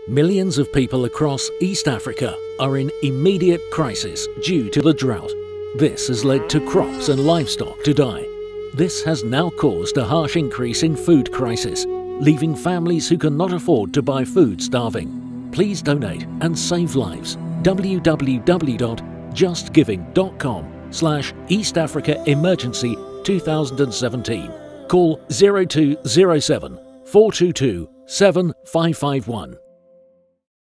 Millions of people across East Africa are in immediate crisis due to the drought. This has led to crops and livestock to die. This has now caused a harsh increase in food crisis, leaving families who cannot afford to buy food starving. Please donate and save lives. www.justgiving.com/East Africa Emergency 2017. Call 0207 422 7551.